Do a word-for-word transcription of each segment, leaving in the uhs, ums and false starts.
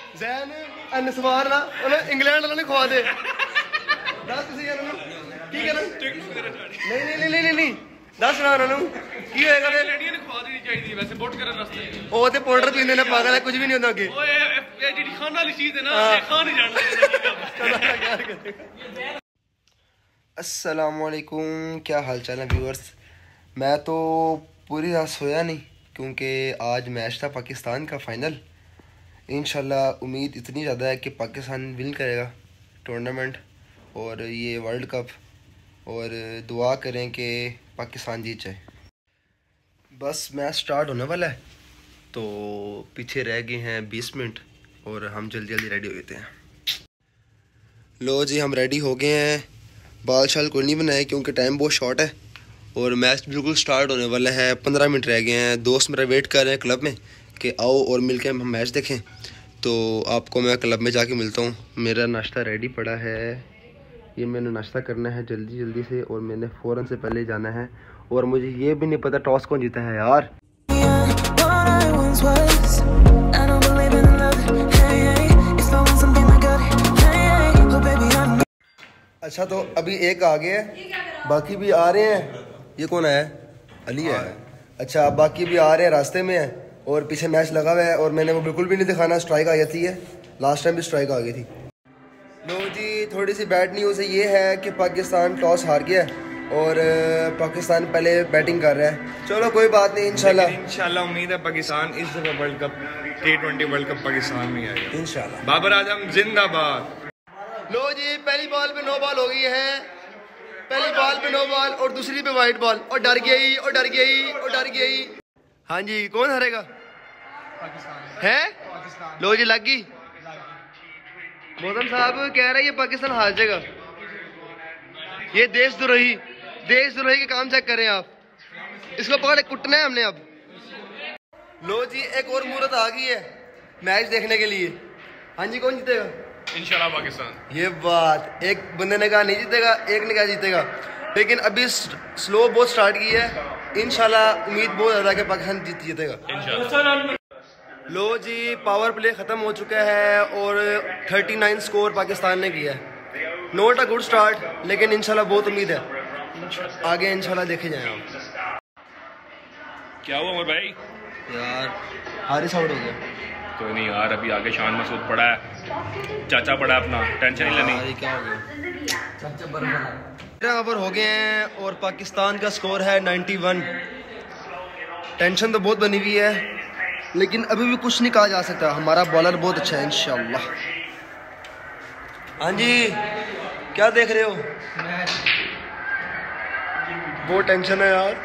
ਜ਼ੈਨ ਅਨਸਵਾਰ ਨਾ ਉਹਨੇ ਇੰਗਲੈਂਡ ਵਾਲਿਆਂ ਨੇ ਖਵਾ ਦੇ ਦੱਸ ਤੁਸੀਂ ਇਹਨਾਂ ਨੂੰ ਕੀ ਕਰਨ ਨਹੀਂ ਨਹੀਂ ਨਹੀਂ ਨਹੀਂ ਨਹੀਂ ਦੱਸ ਨਾ ਉਹਨਾਂ ਨੂੰ ਕੀ ਹੋਏਗਾ ਤੇ ਲੇਡੀਆਂ ਨੂੰ ਖਵਾ ਦੇਣੀ ਚਾਹੀਦੀ ਵੈਸੇ ਵੋਟ ਕਰਨ ਵਾਸਤੇ ਉਹ ਤੇ ਪਾਊਡਰ ਪੀਂਦੇ ਨੇ ਪਾਗਲ ਹੈ ਕੁਝ ਵੀ ਨਹੀਂ ਹੁੰਦਾ ਅੱਗੇ ਓਏ ਇਹ ਜਿਹੜੀ ਖਾਣ ਵਾਲੀ ਚੀਜ਼ ਹੈ ਨਾ ਇਹ ਖਾ ਨਹੀਂ ਜਾਣਦਾ अस्सलाम वालेकुम क्या हाल चाल है व्यूअर्स। मैं तो पूरी रात सोया नहीं क्योंकि आज मैच था पाकिस्तान का फ़ाइनल। इंशाल्लाह उम्मीद इतनी ज़्यादा है कि पाकिस्तान विन करेगा टूर्नामेंट और ये वर्ल्ड कप, और दुआ करें कि पाकिस्तान जीत जाए। बस मैच स्टार्ट होने वाला है तो पीछे रह गए हैं बीस मिनट और हम जल्दी जल्दी रेडी हो गए हैं। लो जी हम रेडी हो गए हैं। बाल शाल कोई नहीं बनाए क्योंकि टाइम बहुत शॉर्ट है और मैच बिल्कुल स्टार्ट होने वाला है। पंद्रह मिनट रह गए हैं। दोस्त मेरा वेट कर रहे हैं क्लब में कि आओ और मिलके हम मैच देखें, तो आपको मैं क्लब में जाके मिलता हूँ। मेरा नाश्ता रेडी पड़ा है, ये मैंने नाश्ता करना है जल्दी जल्दी से और मैंने फ़ौरन से पहले जाना है। और मुझे ये भी नहीं पता टॉस कौन जीता है यार। अच्छा तो अभी एक आ गया है, बाकी भी आ रहे हैं। ये कौन है? अली है। अच्छा बाकी भी आ रहे हैं, रास्ते में है और पीछे मैच लगा हुआ है और मैंने वो बिल्कुल भी नहीं दिखाना। स्ट्राइक आ जाती है, लास्ट टाइम भी स्ट्राइक आ गई थी। लो जी थोड़ी सी बैड न्यूज़ ये है कि पाकिस्तान टॉस हार गया है और पाकिस्तान पहले बैटिंग कर रहा है। चलो कोई बात नहीं, इंशाल्लाह इंशाल्लाह उम्मीद है पाकिस्तान इस दफा World Cup T twenty World Cup Pakistan में आएगा इंशाल्लाह। बाबर आजम जिंदाबाद। लो जी पहली बॉल पे नो बॉल हो गई है, पहली बॉल पे नो बॉल और दूसरी पे वाइट बॉल और डर गई और डर गई और डर गई। हाँ जी कौन हारेगा? पाकिस्तान है पाकिस्तान। लो जी लग गई। मौसम साहब कह रहे हैं ये पाकिस्तान हार जाएगा। ये देशद्रोही देशद्रोही के काम चेक करें आप, इसको पकड़ कुटना है हमने अब। लो जी एक और मुहूर्त आ गई है मैच देखने के लिए। हाँ जी कौन जीतेगा? इंशाल्लाह पाकिस्तान। ये बात एक बंदे ने कहा नहीं जीतेगा, एक ने कहा जीतेगा, लेकिन अभी स्लो बहुत स्टार्ट की है। इंशाल्लाह उम्मीद बहुत ज़्यादा कि पाकिस्तान जीत जीतेगा इंशाल्लाह। लो जी पावर प्ले ख़त्म हो चुका है और उनतालीस स्कोर पाकिस्तान ने किया है। नॉट अ गुड स्टार्ट लेकिन इंशाल्लाह बहुत उम्मीद है आगे, इंशाल्लाह देखे जाएं आप। क्या हुआ उमर भाई? यार हारिस आउट हो गया। कोई नहीं यार, अभी आगे शान मसूद पड़ा है, चाचा पड़ा है, अपना टेंशन नहीं लेनी। क्या हो गया? तेरह ओवर हो गए हैं और पाकिस्तान का स्कोर है इक्यानवे। टेंशन तो बहुत बनी हुई है लेकिन अभी भी कुछ नहीं कहा जा सकता। हमारा बॉलर बहुत अच्छा है इंशाल्लाह। हाँ जी क्या देख रहे हो? बहुत टेंशन है यार।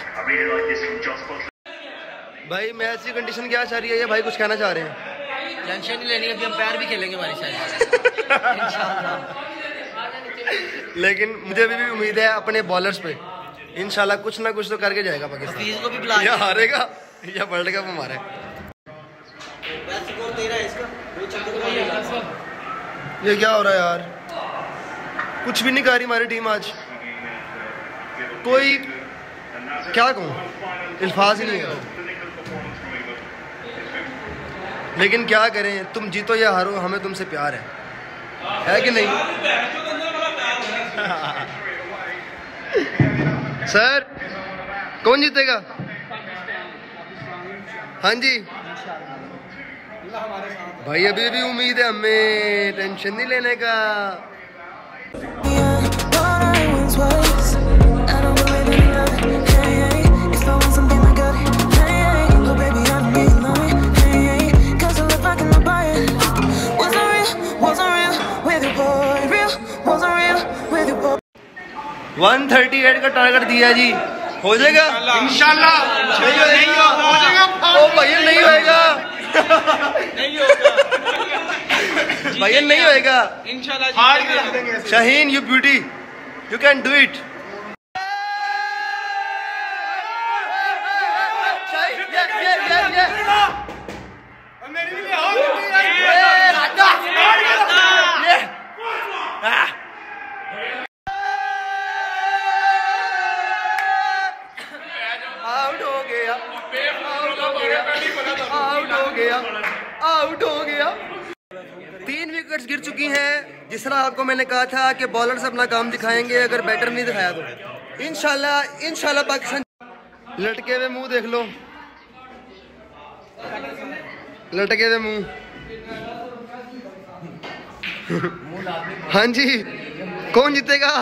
भाई मैच की कंडीशन क्या चाह रही है? ये भाई कुछ कहना चाह रहे हैं। टेंशन नहीं लेनी, अभी हम पैर भी खेलेंगे हमारी साइड इंशाल्लाह। लेकिन मुझे अभी भी उम्मीद है अपने बॉलर्स पे, इंशाल्लाह कुछ ना कुछ तो करके जाएगा पाकिस्तान। को भी बुला या हारेगा या वर्ल्ड कप हमारे। ये क्या हो रहा है यार? कुछ भी नहीं कर रही हमारी टीम आज। कोई क्या कहूँ, अल्फाज ही नहीं है। लेकिन क्या करें, तुम जीतो या हारो हमें तुमसे प्यार है, है कि नहीं? सर कौन जीतेगा? हाँ जी भाई अभी भी उम्मीद है हमें, टेंशन नहीं लेने का। वन थर्टी एट का टारगेट दिया जी, हो जाएगा इंशाल्लाह। नहीं होगा ओ भैया, नहीं होएगा नहीं होगा भैया, नहीं होएगा इंशाल्लाह। Shaheen you beauty, you can do it. Out हो गया, आउट हो गया, आउट हो गया, आउट हो गया। विकेट्स गिर चुकी हैं। जिस तरह आपको मैंने कहा था कि बॉलर्स अपना काम दिखाएंगे, अगर बैटर नहीं दिखाया तो इंशाल्लाह इंशाल्लाह पाकिस्तान। लटके हुए मुंह देख लो, लटके हुए मुंह। हाँ जी, कौन जीतेगा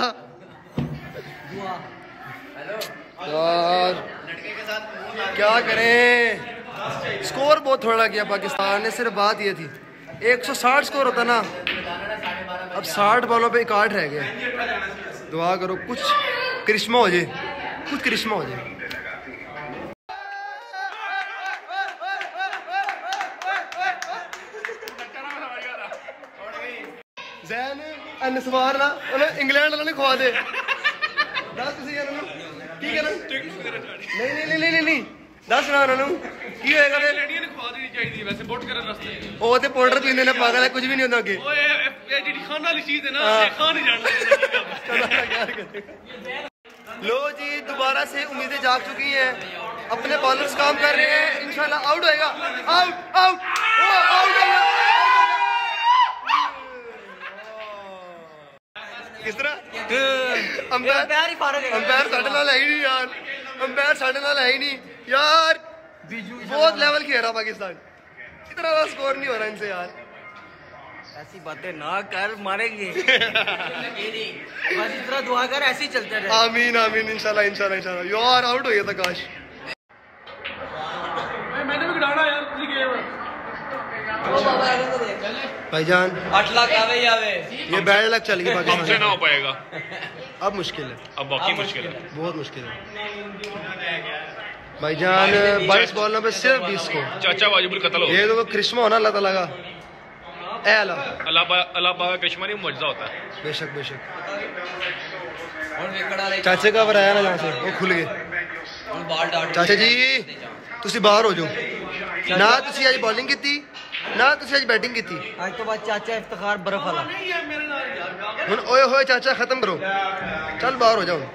यार? क्या करें, स्कोर बहुत थोड़ा किया पाकिस्तान ने। सिर्फ बात ये थी एक सौ साठ स्कोर होता ना, अब साठ बॉलों पे इकाठ रह गया। दुआ करो कुछ करिश्मा हो जाए, कुछ करिश्मा हो जाए। जैन अनसवार ना उन्हें इंग्लैंड वालों ने खवा दे। दस तुसी यार की कहना? नहीं नहीं नहीं नहीं नहीं दस ना उन्होंने की होएगा ते लेडीਆਂ ਨੇ ਖਵਾ ਦੇਣੀ ਚਾਹੀਦੀ ਵੈਸੇ ਵੋਟ ਕਰਨ ਵਾਸਤੇ। ਉਹ ਤੇ ਪਾਊਡਰ ਪੀਂਦੇ ਨੇ ਪਾਗਲ ਹੈ, ਕੁਝ ਵੀ ਨਹੀਂ ਹੁੰਦਾ ਅੱਗੇ। ਓਏ ਇਹ ਜਿਹੜੀ ਖਾਣ ਵਾਲੀ ਚੀਜ਼ ਹੈ ਨਾ, ਇਹ ਖਾ ਨਹੀਂ ਜਾਣਦੇ। लो जी, दोबारा से उम्मीदें जाग चुकी हैं, अपने बॉलर्स काम कर रहे हैं, इंशाल्लाह आउट होएगा। आउट आउट आउट होएगा। किस तरह अंपायर अंपायर साढ़े नाल है ही नहीं यार, अंपायर साढ़े नाल है ही नहीं यार। बहुत लेवल खेल रहा पाकिस्तान, इतना स्कोर नहीं हो रहा इनसे यार। ऐसी बातें ना कर, मारेंगे। बस इतना दुआ कर, ऐसे ही चलते रहे। आमीन आमीन, इंशाल्लाह इंशाल्लाह इंशाल्लाह। यार आउट हो गया था काश। मैंने भी गिराना यार भाईजान। आठ लाख आवे आवे, ये बैड लक चल गई पाकिस्तान से। ना हो पाएगा, अब मुश्किल है, अब बाकी मुश्किल है, बहुत मुश्किल है भाईजान। बाईस बॉलों पे सिर्फ बीस को। चाचा वाजिबुल कत्ल हो। ये तो करिश्मा होना अल्लाह ताला का। ए अल्लाह अल्लाह अल्लाह पाक का करिश्मा नहीं, मुआजिजा होता है। बेशक बेशक। चाचे का बराया ना जहाँ से वो खुल गए। चाचा जी तुसी बाहर हो जाओ ना, तुसी आज बॉलिंग की ना तुसी आज बैटिंग की। आज तो बात चाचा इफ्तिखार बर्फ वाला हुन ओए होए चाचा खत्म करो, चल बाहर हो जाओ।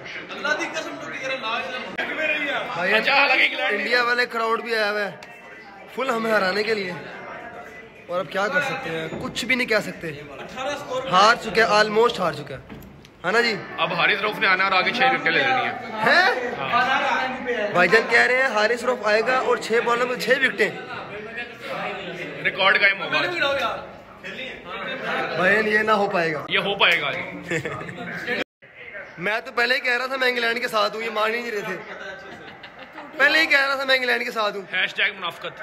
भाई इंडिया वाले क्राउड भी आया हुआ है फुल हमें हराने के लिए, और अब क्या कर सकते हैं, कुछ भी नहीं कह सकते। हार चुके, ऑलमोस्ट हार चुका है ना जी। अब हारिस रऊफ ने आना और आगे छह विकेट ले लेनी है। हैं? भाईजान कह रहे हैं हारिस रऊफ आएगा और छह बॉलों में छह विकेटें, रिकॉर्ड कायम होगा। भाईजान ये ना हो पाएगा, ये हो पाएगा। मैं तो पहले ही कह रहा था मैं इंग्लैंड के साथ हूँ, ये मान ही नहीं रहे थे। पहले ही कह रहा था मैं इंग्लैंड के साथ हूँ। हैशटैग मुनाफिकत।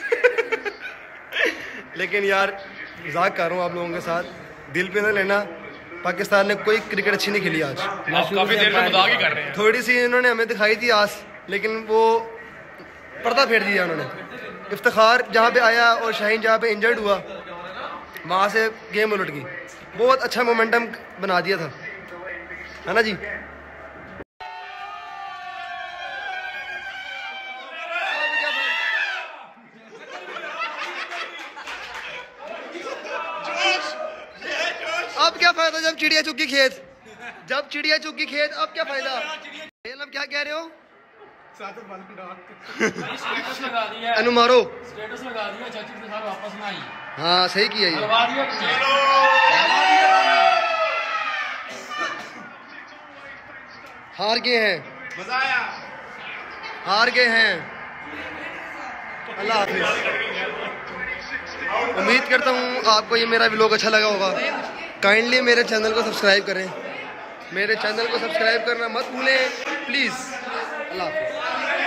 लेकिन यार मजाक कर रहा हूँ आप लोगों के साथ, दिल पे ना लेना। पाकिस्तान ने कोई क्रिकेट अच्छी नहीं खेली आज। आप काफी देर से मजाक ही कर रहे हैं। थोड़ी सी इन्होंने हमें दिखाई थी आस, लेकिन वो पर्दा फेर दिया उन्होंने। इफ्तिखार जहाँ पे आया और शाहीन जहाँ पे इंजर्ड हुआ, वहाँ से गेम उलट गई। बहुत अच्छा मोमेंटम बना दिया था, है ना जी। अब क्या फायदा जब चिड़िया चुकी खेत, जब चिड़िया चुकी खेत अब क्या फायदा। अब क्या कह रहे हो? अनु मारो, स्टेटस लगा दिया, चाची के साथ वापस ना आई। हाँ सही किया ये। हार गए हैं, हार गए हैं। अल्लाह हाफिज। उम्मीद करता हूँ आपको ये मेरा व्लॉग अच्छा लगा होगा। काइंडली मेरे चैनल को सब्सक्राइब करें, मेरे चैनल को सब्सक्राइब करना मत भूलें प्लीज़। अल्लाह हाफिज।